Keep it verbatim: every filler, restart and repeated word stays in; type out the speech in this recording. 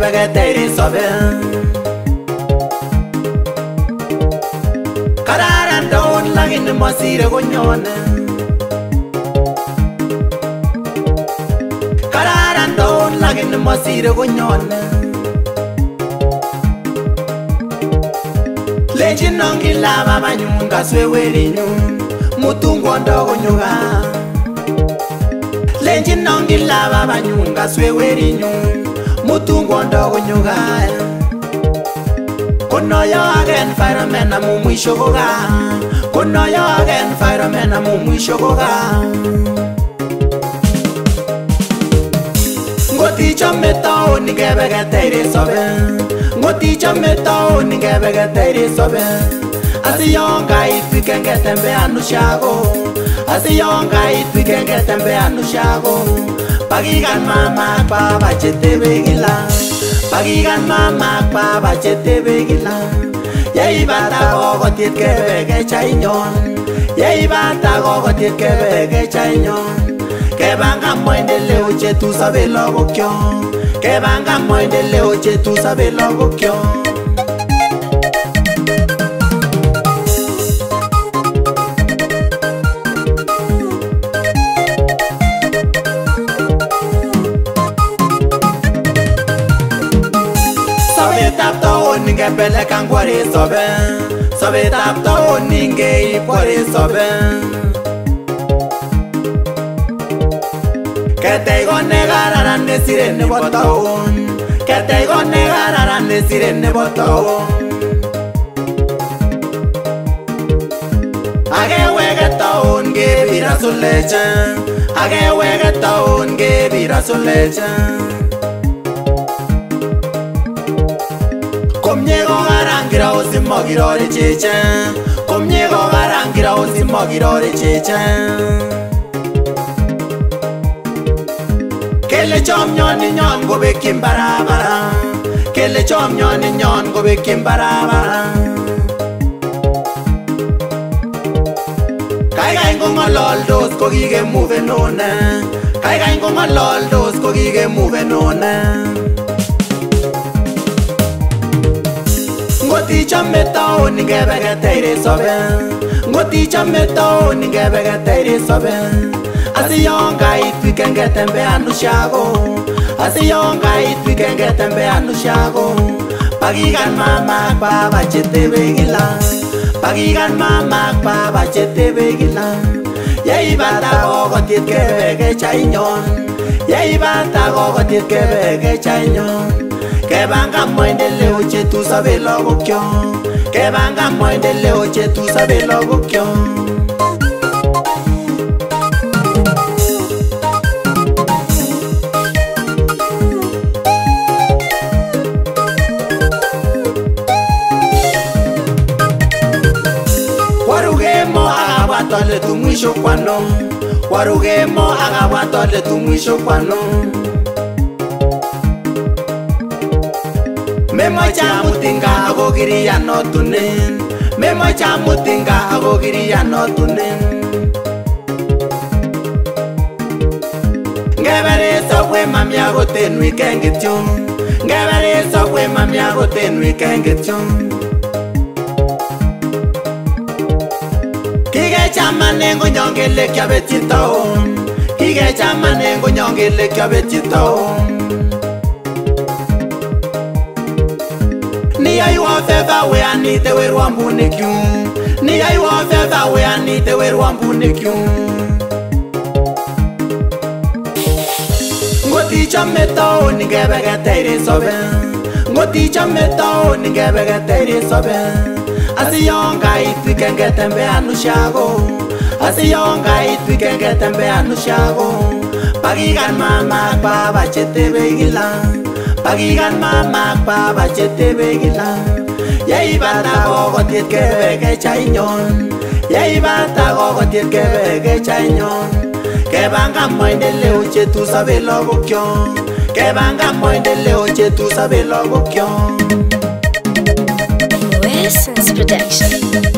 ngebeketeri sobe kararan taon lakini masire konyone kararan taon lakini masire konyone Lenjin nongila baba nyun kaswe weri nyun Mutungo ndogo nyuga Lenjin nongila baba nyun kaswe weri nyun Mutungo ndogo nyuga Kono yo again fireman na mumwisho koga Kono yo again fireman na mumwisho koga Ngoti chame taon ngebeketeri sobe Ngoti chame taon ngebeketeri sobe Asiyonga itwikenge tembe anushago Asiyonga itwikenge tembe anushago Pagigan mama pa bachete begila Pagigan mama pa bachete begila Yei bata gogo tiet kebege chainyon Yei bata gogo tiet kebege chainyon Kebanga mwendele uche tu sabe logo kyo Kebanga mwendele uche tu sabe logo kyo Sobetab taon ninge pele kangwari sobe Sobetab taon ninge ikwari sobe Ketei gone gararan nesire nebo taon Ketei gone gararan nesire nebo taon Age wege taon gebira suleche Age wege taon gebira suleche Komnyego garangira osimo girore cheche Komnyego garangira osimo girore cheche Kele chom nyoni nyon go bekim barabara Kele chom nyoni nyon go bekim barabara Kai kai go ngolol dos ko gige move none Kai kai go ngolol dos ko gige move none Ngoti chame taon ngebeketeri sobe Ngoti chame taon ngebeketeri sobe Asiyonga itwikenge tembe anushago Asiyonga itwikenge tembe anushago Pagigan mama pa bachete begila Pagigan mama pa bachete begila Yei bata gogo tiet kebege chainyon Yei bata gogo tiet kebege chainyon Kebanga mwendele uche tu sabe logo kyo Kebanga mwendele uche tu sabe logo kyo Warugemo agawatole tu mwisho kwano Warugemo agawatole tu mwisho kwano Memo cha mutinga agogiri ya notunen Memo cha mutinga agogiri ya notunen Ngebere sokwe mami agoten wikengityo Ngebere sokwe mami agoten wikengityo Kige chamanengo nyongele kya betitaon Kige chamanengo nyongele kya betitaon Ni ya yuwa feva we anite we rwambune kyu Ni ya yuwa feva we anite we rwambune kyu Ngoti chame taon ngebeketeri sobe Ngoti chame taon ngebeketeri sobe Asiyonga itwikenge tembe anushago Asiyonga itwikenge tembe anushago Pagigan mama pa bachete begila Pagigan mama pa bachete begila Yei bata gogo tiet kebege chainyon Yei bata gogo tiet kebege chainyon Kebanga mwendele uche tu sabe logo kyo Kebanga mwendele uche tu sabe logo kyo Essence Production.